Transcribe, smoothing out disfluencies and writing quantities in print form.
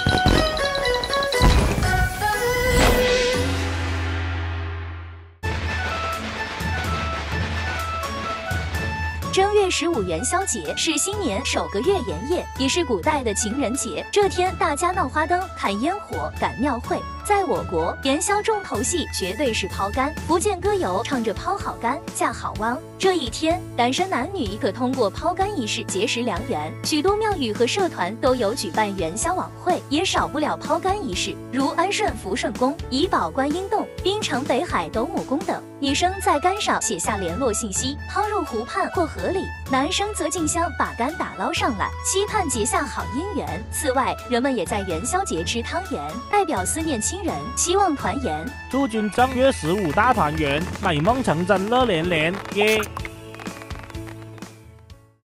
正月15元宵节是新年首个月圆夜，也是古代的情人节。这天大家闹花灯、看烟火、赶庙会。在我国，元宵重头戏绝对是抛竿。福建歌谣唱着抛好竿，嫁好汪。这一天，单身男女可通过抛竿仪式结识良缘。许多庙宇和社团都有举办元宵晚会，也少不了抛竿仪式，如安顺福顺宫、怡保观音洞、槟城北海斗母宫等。女生在竿上写下联络信息，抛入湖畔或河里；男生则进香把竿打捞上来，期盼结下好姻缘。此外，人们也在元宵节吃汤圆，代表思念亲人，希望团圆。 祝君正月15大团圆，美梦成真乐连连，耶！